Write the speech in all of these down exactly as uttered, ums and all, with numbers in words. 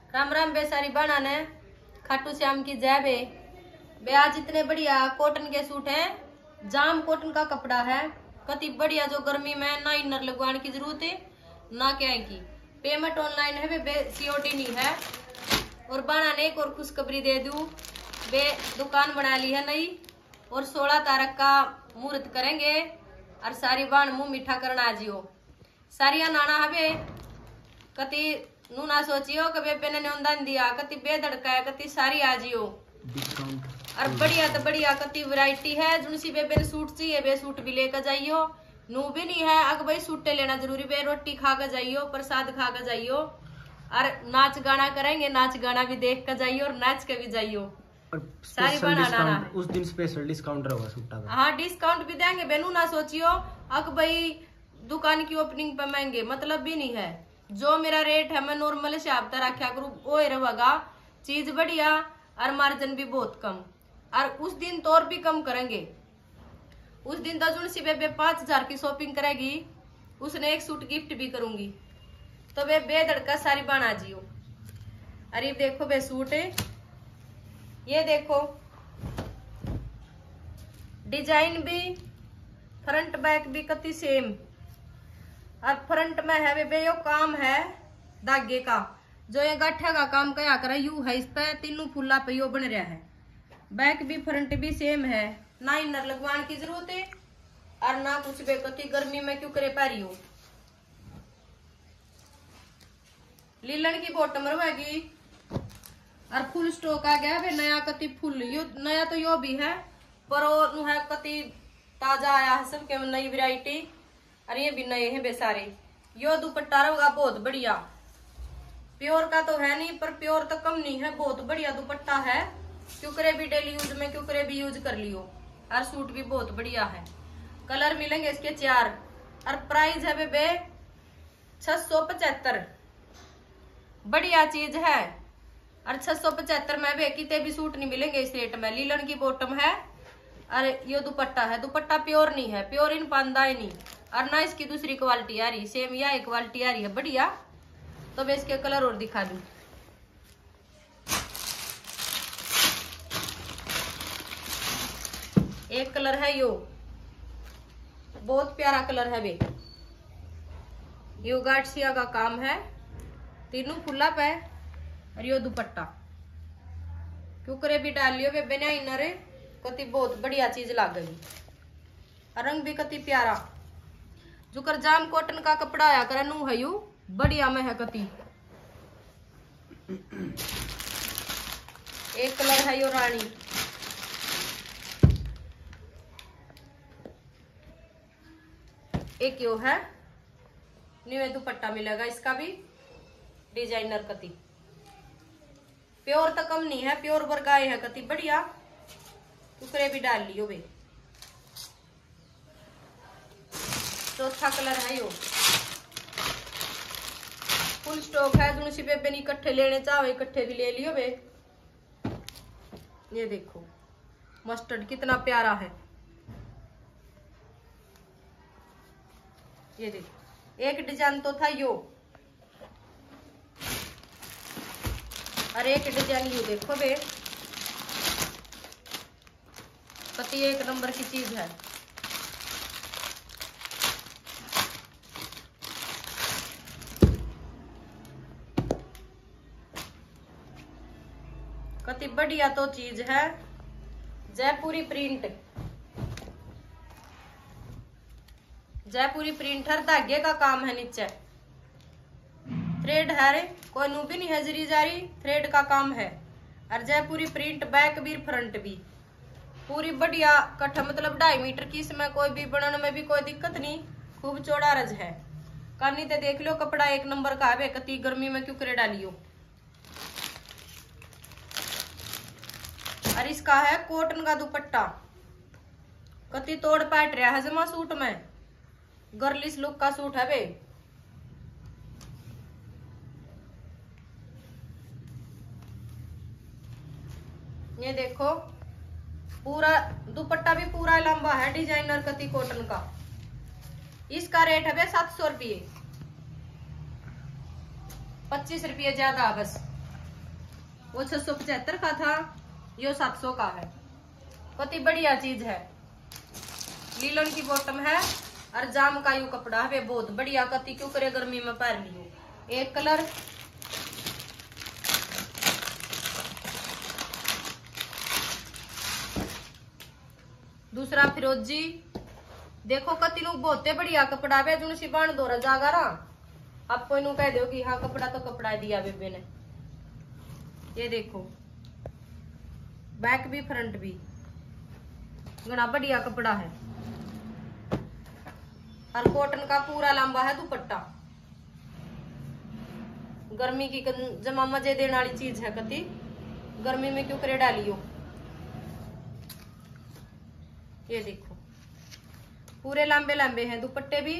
राम राम बेसारी बना ने खाटू श्याम की जय बे बे। आज इतने बढ़िया कॉटन के सूट हैं, जाम कॉटन का कपड़ा है, कति बढ़िया, जो गर्मी में ना इनर लगवाने की जरूरत है ना क्या की। पेमेंट ऑनलाइन है बे, बे सीओडी नहीं है। और बना ने एक और खुशखबरी दे दूं बे, दुकान बना ली है नई और सोलह तारीख का मुहूर्त करेंगे और सारी बाण मुंह मीठा करना आजियो। सारिया नाना है बे, कति नू ना सोचियो कि बेबे ने अनुदान दिया, कति बेधड़का है, कति सारी आजियो डिस्काउंट और बढ़िया तो बढ़िया कति वैरायटी है। जुनसी बेबे ने सूट चाहिए बे सूट भी लेकर जाइयो। नू भी नहीं है अग भाई सूटे लेना जरूरी बे, रोटी खा कर जाइयो, प्रसाद खा कर जाइयो और नाच गाना करेंगे, नाच गाना भी देख कर जाइयो और नाच के भी जाइयो। और सारी बनाना उस दिन स्पेशल डिस्काउंट रहेगा सूटा का। हाँ डिस्काउंट भी देंगे बेनू, ना सोचियो अग भाई दुकान की ओपनिंग पे महंगे, मतलब भी नहीं है। जो मेरा रेट है मैं नॉर्मल हिसाब से रखा करूँ वो रहेगा, चीज बढ़िया और मार्जिन भी बहुत कम। और उस दिन तो और भी कम करेंगे। उस दिन तो जुन सी बेबे पांच हजार की शॉपिंग करेगी, उसने एक सूट गिफ्ट भी करूंगी। तो बे बेधड़का सारी बना जियो। अरे देखो बे सूट, ये देखो डिजाइन भी फ्रंट बैक भी कति सेम। और फ्रंट में है बे यो काम है धागे का, जो ये गठा का काम क्या करे यू है, इस पे तीनों फुल्ला पे यो बन रहा है। बैक भी फ्रंट भी सेम है, ना इनर लगवाने की जरूरत है और ना कुछ बे, कति गर्मी में क्यों करे पा रही हो। लीलन की बॉटम रहेगी और फुल स्टॉक आ गया बे नया, कति फुल यो नया तो यो भी है पर वो है कति ताजा आया है, सबके नई वैरायटी। और ये भी नए हैं बेसारे। यो दुपट्टा रहेगा बहुत बढ़िया, प्योर का तो है नहीं पर प्योर तो कम नहीं है, बहुत बढ़िया दुपट्टा है। क्यों करे भी डेली यूज में, क्यों करे भी यूज कर लियो। और सूट भी बहुत बढ़िया है, कलर मिलेंगे इसके चार। और प्राइस है बेबे छह सौ पचहत्तर, बढ़िया चीज है। और छह सौ पचहत्तर में बे कितने भी सूट नहीं मिलेंगे इस रेट में। लीलन की बॉटम है और ये दुपट्टा है, दुपट्टा प्योर नहीं है, प्योर इन पांदा ही नहीं। और ना इसकी दूसरी क्वालिटी आ रही, सेम या एक क्वालिटी आ रही है बढ़िया। तो मैं इसके कलर और दिखा दूं। एक कलर है यो, बहुत प्यारा कलर है बे, यो गाठसिया का काम है, तीनों फुल्ला पे। और यो दुपट्टा क्यों करे भी डाल लियो बे बिना इनर, कति बहुत बढ़िया चीज लाग गई। रंग भी कति प्यारा, जो कर जाम कॉटन का कपड़ा आया करे नू है यू बढ़िया में है कति। एक कलर है यो रानी, एक यो है नीवे दुपट्टा मिलेगा, इसका भी डिजाइनर कति। प्योर तो कम नहीं है, प्योर वर्गाए है कति बढ़िया, टुकड़े भी डाल लियो बे। चौथा कलर है यो, फुल स्टॉक है, दूसरी बेबे नहीं इकट्ठे लेने चाहो इकट्ठे भी ले लियो बे। ये देखो मस्टर्ड कितना प्यारा है, ये देखो एक डिजाइन तो था यो और एक डिजाइन यू देखो बे, कति एक नंबर की चीज है। कति बढ़िया तो चीज है, जयपुरी प्रिंट, जयपुरी प्रिंट हर धागे का काम है, नीचे थ्रेड है रे, कोई नू भी नहीं है जरी जारी, थ्रेड का काम है। और जयपुरी प्रिंट बैक भी फ्रंट भी पूरी बढ़िया कट्ठा, मतलब ढाई मीटर की, इसमें कोई भी बनाने में भी कोई दिक्कत नहीं, खूब चौड़ा रज है। कानी ते देख लो कपड़ा एक नंबर का है, कति गर्मी में क्यों करे डालियो। और इसका है कॉटन का दुपट्टा, कति तोड़ पाट रहा है जमा सूट में, गर्लिश लुक का सूट है बे। ये देखो पूरा दुपट्टा भी पूरा लंबा है, डिजाइनर कति कॉटन का। इसका रेट है सात सौ रुपये, पच्चीस रुपये ज्यादा बस। वो छह सौ पचहत्तर का था, यो सात सौ का है। कति बढ़िया चीज है। लीलन की बॉटम है और जाम का यू कपड़ा है, वे बहुत बढ़िया। कति क्यों करे गर्मी में पहन लियो। एक कलर, दूसरा फिरोजी। देखो कति नु बहुत बढ़िया कपड़ा है, जो सी बाण दो जागा रहा। आपको इनू कह दो कि हाँ कपड़ा तो कपड़ा दिया बेबे ने। ये देखो बैक भी फ्रंट भी घना बढ़िया कपड़ा है और कॉटन का पूरा लंबा है दुपट्टा। गर्मी की जमा मजे देने वाली चीज है। कति गर्मी में क्यों करे डालियो। ये देखो पूरे लंबे लंबे हैं दुपट्टे भी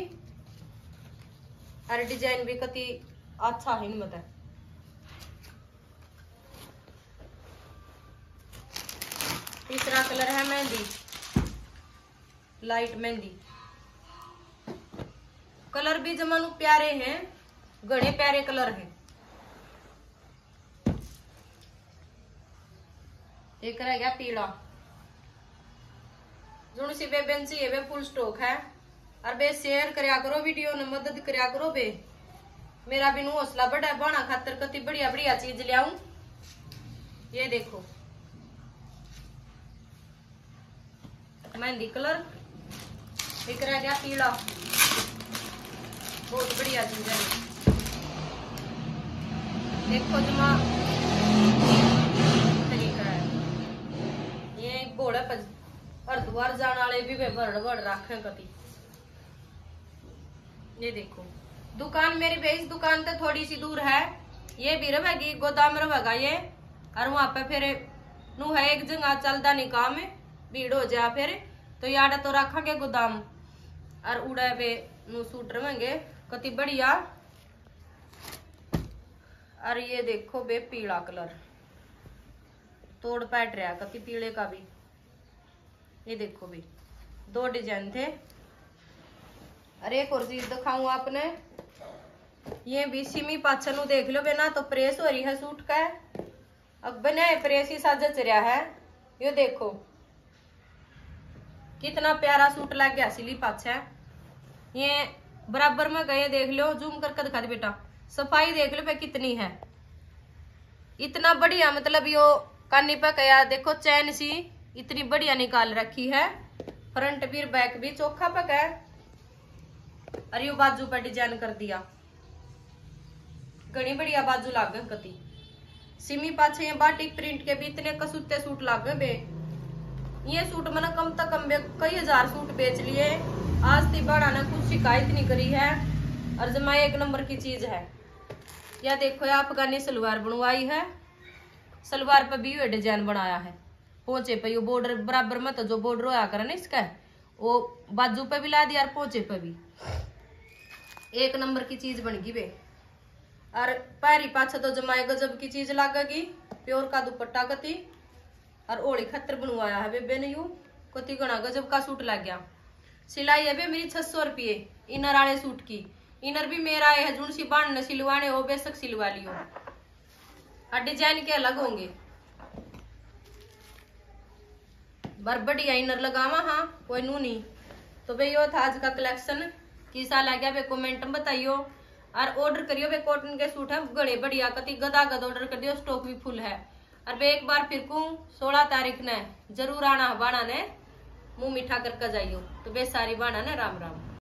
और डिजाइन भी कति अच्छा है। मतलब तीसरा कलर है मेहंदी, लाइट मेहंदी। कलर भी जमानु प्यारे हैं, घने प्यारे कलर हैं। एक रह गया पीला। जो सी बेबेन चाहिए वे फुल स्टॉक है और बे शेयर करया करो वीडियो ने, मदद करया करो बे। मेरा भी हौसला बढ़ा बाना खातर कति बढ़िया बढ़िया चीज लियाऊं। ये देखो मेहंदी कलर। एक रह गया पीला, बहुत बढ़िया चीज है। देखो जमा तरीका है। ये घोड़ा हरिद्वार जाने वाले भी वे भर भर रखे कति। ये देखो दुकान मेरी पे इस दुकान से थोड़ी सी दूर है। ये भी रहेगी गोदाम रहेगा ये, और वहां पे फिर नू है एक जगह चलता नहीं काम है, भीड़ हो जा फिर तो यार तो रखेंगे गोदाम और उड़ा पे नू सूट रहेंगे कति बढ़िया। और ये देखो बे पीला कलर तोड़ पैट रहा कति पीले का भी। ये देखो भी दो डिजाइन थे। अरे एक और चीज दिखाऊं आपने, ये भी सिमी पाचन देख लो बिना तो प्रेस हो रही है सूट का। अब बने प्रेस ही साजा चरिया है। ये देखो कितना प्यारा सूट लग गया सिली पाछे। ये बराबर में गए देख लो, जूम करके दिखा दे बेटा। सफाई देख लो पे कितनी है, इतना बढ़िया। मतलब यो कानी पे गया देखो चैन सी इतनी बढ़िया निकाल रखी है। फ्रंट भी बैक भी चोखा पक है। और यो बाजू पर डिजाइन कर दिया, घनी बढ़िया बाजू लागे कति। सिमी पाछे ये बाटिक प्रिंट के भी इतने कसूते सूट लागे बे। ये सूट मैंने कम तक कम कई हजार सूट बेच लिए, आज ती बड़ा ने कुछ शिकायत नहीं करी है। और जमा एक नंबर की चीज है। या देखो या अफगानी सलवार बनवाई है, सलवार पे भी ये डिजाइन बनाया है। पोंचे पे यो बॉर्डर बराबर में तो जो बॉर्डर होया करे ना इसका, वो बाजू पे भी ला दिया और पोंचे पे भी। एक नंबर की चीज बन गई बे। और पैरी पाछे तो जमाए गजब की चीज लागेगी। प्योर का दुपट्टा कति और ओली खतर बनवाया है बेबे ने। यू कति घना गजब का सूट लग गया। सिलाई है बे मेरी छह सौ रुपये इनर वाले सूट की। इनर भी मेरा है, जुन सी बांध सिलवाने हो बेशक सिलवा लियो। और डिजाइन के अलग होंगे। बर बढ़िया इनर लगावा हाँ कोई नू नहीं। तो भाई यो था आज का कलेक्शन। किसा लग गया बे कमेंट में बताइयो। और ऑर्डर करियो बे कॉटन के सूट है बड़े बढ़िया कति गदा गद ऑर्डर कर दियो, स्टॉक भी फुल है। और बे एक बार फिर कहूं सोलह तारीख ने जरूर आना बाणा ने मुंह मीठा करके जाइयो। तो बे सारी बाणा ने राम राम।